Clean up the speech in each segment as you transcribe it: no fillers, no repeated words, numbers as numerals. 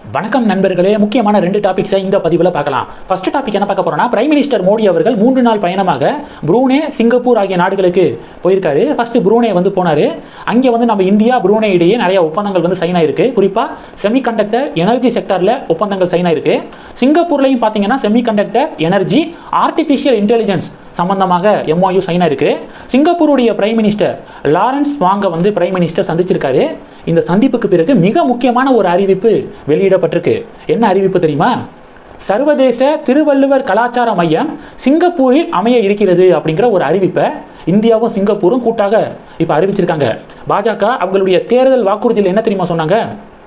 வணக்கம் நண்பர்களே, முக்கியமான 2 டாபிக்ஸை இந்த பதிவில் பார்க்கலாம். ஃபர்ஸ்ட் டாபிக் என்ன பார்க்க போறோம்னா, பிரைம் மினிஸ்டர் மோடி அவர்கள் 3 நாள் பயணமாக புரூனே, சிங்கப்பூர் ஆகிய நாடுகளுக்கு போயிருக்காரு. ஃபர்ஸ்ட் புரூனே போனாரு. அங்கே நம்ம இந்தியா புரூனே இடையே நிறைய ஒப்பந்தங்கள் சைன் ஆயிருக்கு. குறிப்பாக செமிகண்டக்டர் எனர்ஜி செக்டரில் ஒப்பந்தங்கள் சைன் ஆயிருக்கு. சிங்கப்பூர்லையும் பார்த்தீங்கன்னா செமிகண்டக்டர் எனர்ஜி ஆர்டிஃபிஷியல் இன்டெலிஜென்ஸ் சம்பந்தமாக MOU சைன் ஆயிருக்கு. சிங்கப்பூருடைய prime minister Lawrence Wong prime minister சந்திச்சிருக்காரு. இந்த சந்திப்புக்கு பிறகு மிக முக்கியமான ஒரு அறிவிப்பு வெளியிடப்பட்டிருக்கு. என்ன அறிவிப்பு தெரியுமா? சர்வதேச திருவள்ளுவர் கலாச்சார மையம் சிங்கப்பூரில் அமைய இருக்கிறது அப்படிங்கிற ஒரு அறிவிப்பை இந்தியாவும் சிங்கப்பூரும் கூட்டாக இப்போ அறிவிச்சிருக்காங்க. பாஜக அவங்களுடைய தேர்தல் வாக்குறுதியில் என்ன தெரியுமா சொன்னாங்க?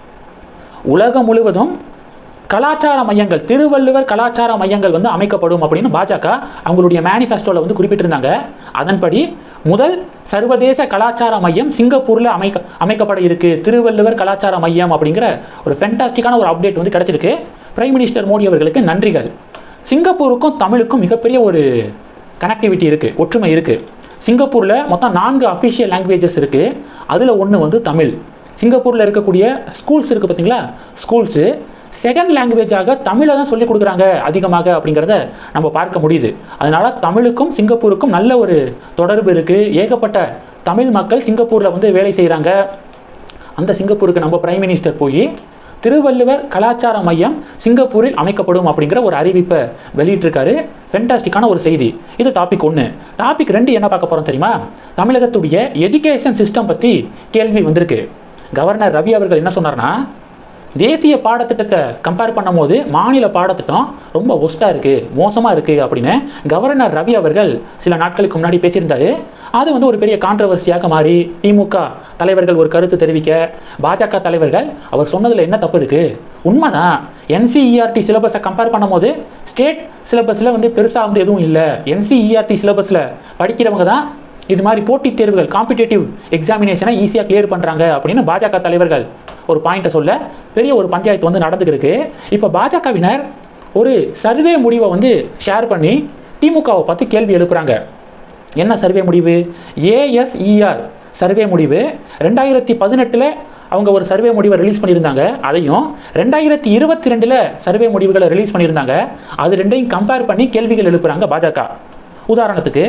உலகம் முழுவதும் கலாச்சார மையங்கள், திருவள்ளுவர் கலாச்சார மையங்கள் அமைக்கப்படும் அப்படின்னு பாஜக அவங்களுடைய மேனிஃபெஸ்டோவில் குறிப்பிட்டிருந்தாங்க. அதன்படி முதல் சர்வதேச கலாச்சார மையம் சிங்கப்பூரில் அமைக்கப்பட இருக்கு. திருவள்ளுவர் கலாச்சார மையம் அப்படிங்கிற ஒரு ஃபென்டாஸ்டிக்கான ஒரு அப்டேட் கிடைச்சிருக்கு. பிரைம் மினிஸ்டர் மோடி அவர்களுக்கு நன்றிகள். சிங்கப்பூருக்கும் தமிழுக்கும் மிகப்பெரிய ஒரு கனெக்டிவிட்டி இருக்குது, ஒற்றுமை இருக்குது. சிங்கப்பூரில் மொத்தம் 4 அஃபிஷியல் லாங்குவேஜஸ் இருக்குது. அதில் ஒன்று தமிழ். சிங்கப்பூரில் இருக்கக்கூடிய ஸ்கூல்ஸ் இருக்குது பார்த்தீங்களா, ஸ்கூல்ஸு செகண்ட் லாங்குவேஜாக தமிழை தான் சொல்லிக் கொடுக்குறாங்க அதிகமாக அப்படிங்கிறத நம்ம பார்க்க முடியுது. அதனால் தமிழுக்கும் சிங்கப்பூருக்கும் நல்ல ஒரு தொடர்பு இருக்குது. ஏகப்பட்ட தமிழ் மக்கள் சிங்கப்பூரில் வேலை செய்கிறாங்க. அந்த சிங்கப்பூருக்கு நம்ம பிரைம் மினிஸ்டர் போய் திருவள்ளுவர் கலாச்சார மையம் சிங்கப்பூரில் அமைக்கப்படும் அப்படிங்கிற ஒரு அறிவிப்பை வெளியிட்டிருக்காரு. ஃபென்டாஸ்டிக்கான ஒரு செய்தி. இது டாபிக் 1. டாபிக் 2 என்ன பார்க்க போகிறோம் தெரியுமா? தமிழகத்துடைய எஜுகேஷன் சிஸ்டம் பற்றி கேள்வி வந்திருக்கு. கவர்னர் ரவி அவர்கள் என்ன சொன்னார்னா, தேசிய பாடத்திட்டத்தை கம்பேர் பண்ணும்போது மாநில பாடத்திட்டம் ரொம்ப ஒஸ்ட்டாக இருக்குது, மோசமாக இருக்குது அப்படின்னு கவர்னர் ரவி அவர்கள் சில நாட்களுக்கு முன்னாடி பேசியிருந்தார். அது ஒரு பெரிய கான்ட்ரவர்சியாக மாறி திமுக தலைவர்கள் ஒரு கருத்து தெரிவிக்க, பாஜக தலைவர்கள் அவர் சொன்னதில் என்ன தப்பு இருக்குது, உண்மைதான், NCERT சிலபஸை கம்பேர் பண்ணும்போது ஸ்டேட் சிலபஸில் பெருசாக எதுவும் இல்லை, NCERT சிலபஸில் படிக்கிறவங்க தான் இது மாதிரி போட்டித் தேர்வுகள், காம்படிட்டிவ் எக்ஸாமினேஷனை ஈஸியாக கிளியர் பண்ணுறாங்க அப்படின்னு பாஜக தலைவர்கள் ஒரு பாயிண்ட்டை சொல்ல பெரிய ஒரு பஞ்சாயத்து நடந்துருக்கு. இப்போ பாஜகவினர் ஒரு சர்வே முடிவை ஷேர் பண்ணி திமுகவை பார்த்து கேள்வி எழுப்புறாங்க. என்ன சர்வே முடிவு? ASER சர்வே முடிவு 2018 அவங்க ஒரு சர்வே முடிவை ரிலீஸ் பண்ணியிருந்தாங்க. அதையும் 2022 சர்வே முடிவுகளை ரிலீஸ் பண்ணியிருந்தாங்க. அது ரெண்டையும் கம்பேர் பண்ணி கேள்விகள் எழுப்புறாங்க பாஜக. உதாரணத்துக்கு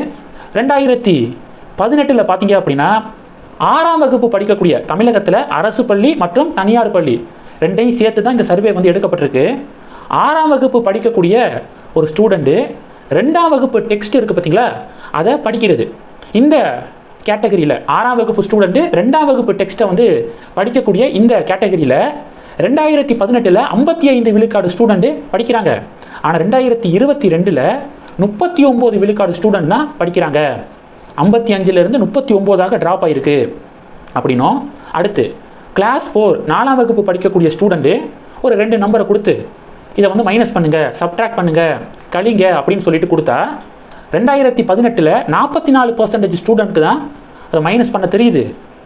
2018 பார்த்தீங்க அப்படின்னா 6ஆம் வகுப்பு படிக்கக்கூடிய தமிழகத்தில் அரசு பள்ளி மற்றும் தனியார் பள்ளி ரெண்டையும் சேர்த்து தான் இந்த சர்வே எடுக்கப்பட்டிருக்கு. 6ஆம் வகுப்பு படிக்கக்கூடிய ஒரு ஸ்டூடெண்ட்டு 2ஆம் வகுப்பு டெக்ஸ்ட் இருக்குது பார்த்தீங்களா, அதை படிக்கிறது. இந்த கேட்டகரியில் 6ஆம் வகுப்பு ஸ்டூடெண்ட்டு 2ஆம் வகுப்பு டெக்ஸ்ட்டை படிக்கக்கூடிய இந்த கேட்டகரியில் 2018 55 விழுக்காடு ஸ்டூடெண்ட்டு படிக்கிறாங்க. ஆனால் 2022 39 விழுக்காடு ஸ்டூடெண்ட் தான் படிக்கிறாங்க. 55லேருந்து 39ஆக ட்ராப் ஆகிருக்கு அப்படின்னும். அடுத்து கிளாஸ் 4 4ஆம் வகுப்பு படிக்கக்கூடிய ஸ்டூடெண்ட்டு ஒரு 2 நம்பரை கொடுத்து இதை மைனஸ் பண்ணுங்கள், சப்ட்ராக்ட் பண்ணுங்கள், கழிங்க அப்படின்னு சொல்லிட்டு கொடுத்தா 2018 44% ஸ்டூடெண்ட்டுக்கு தான் அதை மைனஸ் பண்ண தெரியுது.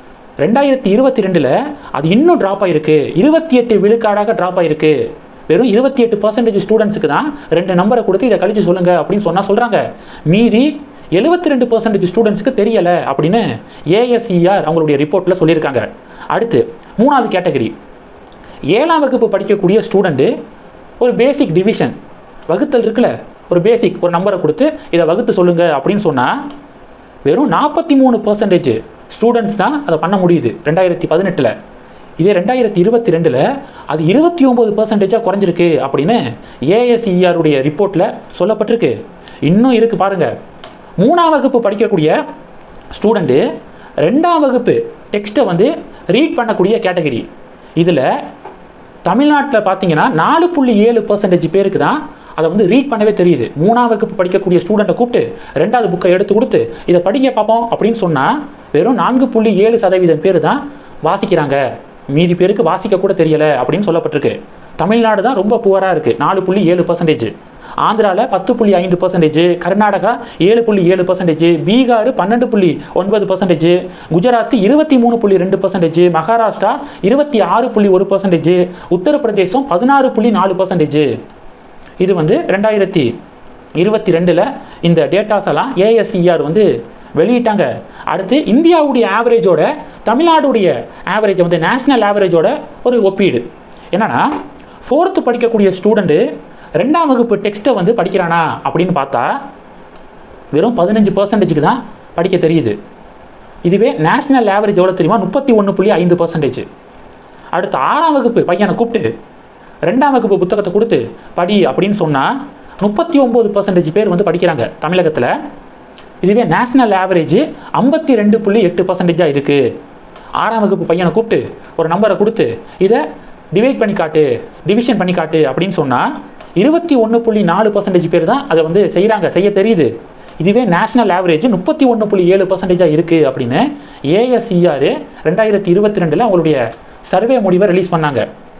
2022 அது இன்னும் ட்ராப் ஆகிருக்கு, 28 விழுக்காடாக ட்ராப் ஆகிருக்கு. வெறும் 28% ஸ்டூடெண்ட்ஸுக்கு தான் 2 நம்பரை கொடுத்து இதை கழிச்சு சொல்லுங்கள் அப்படின்னு சொல்கிறாங்க. மீதி 72% ஸ்டூடெண்ட்ஸுக்கு தெரியலை அப்படின்னு ASER அவங்களுடைய ரிப்போர்ட்டில் சொல்லியிருக்காங்க. அடுத்து 3வது கேட்டகரி, 7ஆம் வகுப்பு படிக்கக்கூடிய ஸ்டூடெண்ட்டு ஒரு பேசிக் டிவிஷன் வகுத்தல் இருக்குல்ல, ஒரு பேசிக் ஒரு நம்பரை கொடுத்து இதை வகுத்து சொல்லுங்கள் அப்படின்னு சொன்னால் வெறும் 43% ஸ்டூடெண்ட்ஸ் தான் அதை பண்ண முடியுது 2018. இதே 2022 அது 29% குறைஞ்சிருக்கு அப்படின்னு ASER உடைய ரிப்போர்ட்டில் சொல்லப்பட்டிருக்கு. இன்னும் இருக்குது பாருங்கள். 3ஆம் வகுப்பு படிக்கக்கூடிய ஸ்டூடெண்ட்டு 2ஆம் வகுப்பு டெக்ஸ்ட்டை ரீட் பண்ணக்கூடிய கேட்டகரி. இதில் தமிழ்நாட்டில் பார்த்தீங்கன்னா 4.7% பேருக்கு தான் அதை ரீட் பண்ணவே தெரியுது. 3ஆம் வகுப்பு படிக்கக்கூடிய ஸ்டூடெண்ட்டை கூப்பிட்டு 2வது புக்கை எடுத்து கொடுத்து இதை படிக்க பார்ப்போம் அப்படின்னு சொன்னால் வெறும் 4.7% பேர் தான் வாசிக்கிறாங்க. மீதி பேருக்கு வாசிக்க கூட தெரியலை அப்படின்னு சொல்லப்பட்டிருக்கு. தமிழ்நாடு தான் ரொம்ப புவராக இருக்குது, 4.7%. ஆந்திராவில் 10.5%, கர்நாடகா 7.7%, பீகார் 12.9%, குஜராத் 23.2%, மகாராஷ்டிரா 26.1%, உத்தரப்பிரதேசம் 16.4%. இது 2022 இந்த டேட்டாஸ் எல்லாம் ASER வெளியிட்டாங்க. அடுத்து இந்தியாவுடைய ஆவரேஜோட தமிழ்நாடுடைய ஆவரேஜ் நேஷனல் ஆவரேஜோட ஒரு ஒப்பீடு என்னன்னா 4th படிக்கக்கூடிய ஸ்டூடெண்ட்டு 2ஆம் வகுப்பு டெக்ஸ்ட்டை வந்து படிக்கிறானா அப்படின்னு பார்த்தா வெறும் 15% தான் படிக்க தெரியுது. இதுவே நேஷனல் ஆவரேஜ் எவ்வளோ தெரியுமா? 31.5%. அடுத்து 6ஆம் வகுப்பு பையனை கூப்பிட்டு 2ஆம் வகுப்பு புத்தகத்தை கொடுத்து படி அப்படின்னு சொன்னால் 39% பேர் வந்து படிக்கிறாங்க தமிழகத்தில். இதுவே நேஷனல் ஆவரேஜ் 52.8% இருக்குது. 6ஆம் வகுப்பு பையனை கூப்பிட்டு ஒரு நம்பரை கொடுத்து இதை டிவைட் பண்ணி காட்டு, டிவிஷன் பண்ணி காட்டு அப்படின்னு சொன்னால் 21.4% பேர் தான் அதை வந்து செய்ய தெரியுது. இதுவே நேஷனல் ஆவரேஜ் 31.7% இருக்குது அப்படின்னு ASER 2022 அவங்களுடைய சர்வே முடிவை ரிலீஸ் பண்ணாங்க.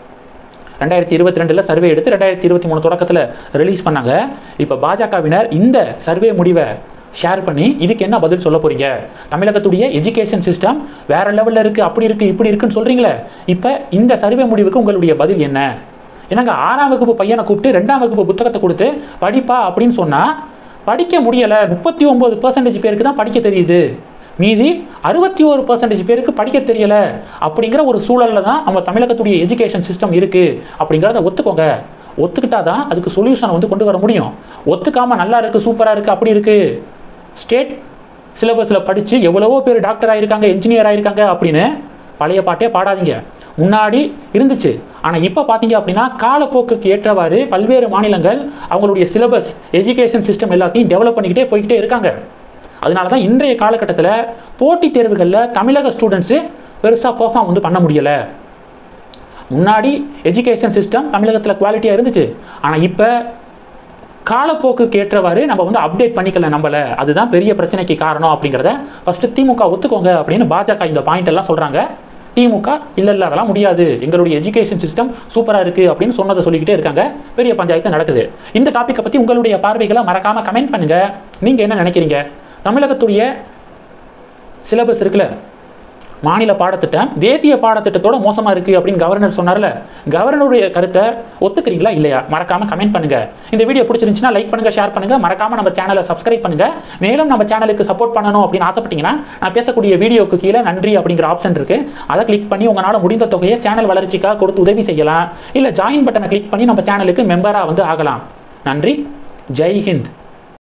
2022 சர்வே எடுத்து 2023 தொடக்கத்தில் ரிலீஸ் பண்ணாங்க. இப்போ பாஜகவினர் இந்த சர்வே முடிவை ஷேர் பண்ணி இதுக்கு என்ன பதில் சொல்ல போறீங்க? தமிழகத்துடைய எஜுகேஷன் சிஸ்டம் வேற லெவலில் இருக்குது, அப்படி இருக்குது, இப்படி இருக்குன்னு சொல்கிறீங்களே, இப்போ இந்த சர்வே முடிவுக்கு உங்களுடைய பதில் என்ன? என்னங்க 6ஆம் வகுப்பு பையனை கூப்பிட்டு 2ஆம் வகுப்பு புத்தகத்தை கொடுத்து படிப்பா அப்படின்னு சொன்னால் படிக்க முடியலை. 39% பேருக்கு தான் படிக்க தெரியுது, மீதி 61% பேருக்கு படிக்க தெரியலை. அப்படிங்கிற ஒரு சூழலில் தான் நம்ம தமிழகத்துடைய எஜுகேஷன் சிஸ்டம் இருக்குது அப்படிங்கிறத ஒத்துக்கோங்க. ஒத்துக்கிட்டா தான் அதுக்கு சொல்யூஷன் வந்து கொண்டு வர முடியும். ஒத்துக்காமல் நல்லா இருக்குது, சூப்பராக இருக்குது, அப்படி இருக்குது, ஸ்டேட் சிலபஸில் படித்து எவ்வளவோ பேர் டாக்டர் ஆகியிருக்காங்க, என்ஜினியர் ஆகியிருக்காங்க அப்படின்னு பழைய பாட்டே பாடாதீங்க. முன்னாடி இருந்துச்சு, ஆனால் இப்போ பார்த்தீங்க அப்படின்னா காலப்போக்குக்கு ஏற்றவாறு பல்வேறு மாநிலங்கள் அவங்களுடைய சிலபஸ் எஜுகேஷன் சிஸ்டம் எல்லாத்தையும் டெவலப் பண்ணிக்கிட்டே போய்கிட்டே இருக்காங்க. அதனால தான் இன்றைய காலகட்டத்தில் போட்டித் தேர்வுகளில் தமிழக ஸ்டூடெண்ட்ஸு பெருசாக பெர்ஃபார்ம் வந்து பண்ண முடியலை. முன்னாடி எஜுகேஷன் சிஸ்டம் தமிழகத்தில் குவாலிட்டியாக இருந்துச்சு, ஆனால் இப்போ காலப்போக்குக்கு ஏற்றவாறு நம்ம வந்து அப்டேட் பண்ணிக்கல நம்மள. அதுதான் பெரிய பிரச்சனைக்கு காரணம் அப்படிங்கிறத ஃபஸ்ட்டு திமுக ஒத்துக்கோங்க அப்படின்னு பாஜக இந்த பாயிண்ட் எல்லாம் சொல்கிறாங்க. திமுக இல்லை அதெல்லாம் முடியாது, எங்களுடைய எஜுகேஷன் சிஸ்டம் சூப்பராக இருக்குது அப்படின்னு சொன்னதை சொல்லிக்கிட்டே இருக்காங்க. பெரிய பஞ்சாயத்து நடக்குது. இந்த டாப்பிக்கை பற்றி உங்களுடைய பார்வைகளை மறக்காமல் கமெண்ட் பண்ணுங்கள். நீங்கள் என்ன நினைக்கிறீங்க? தமிழகத்துடைய சிலபஸ் இருக்குல்ல, மாநில பாடத்திட்டம் தேசிய பாடத்திட்டத்தோட மோசமாக இருக்குது அப்படின்னு கவர்னர் சொன்னார்ல, கவர்னருடைய கருத்தை ஒத்துக்கிறீங்களா இல்லையா? மறக்காமல் கமெண்ட் பண்ணுங்கள். இந்த வீடியோ பிடிச்சிருந்துச்சுன்னா லைக் பண்ணுங்கள், ஷேர் பண்ணுங்கள், மறக்காமல் நம்ம சேனலை சப்ஸ்கிரைப் பண்ணுங்கள். மேலும் நம்ம சேனலுக்கு சப்போர்ட் பண்ணணும் அப்படின்னு ஆசைப்பட்டீங்கன்னா நான் பேசக்கூடிய வீடியோக்கு கீழே நன்றி அப்படிங்கிற ஆப்ஷன் இருக்குது, அதை கிளிக் பண்ணி உங்களால் முடிந்த தொகையை சேனல் வளர்ச்சிக்காக கொடுத்து உதவி செய்யலாம். இல்லை ஜாயின் பட்டனை கிளிக் பண்ணி நம்ம சேனலுக்கு மெம்பராக வந்து ஆகலாம். நன்றி. ஜெய் ஹிந்த்.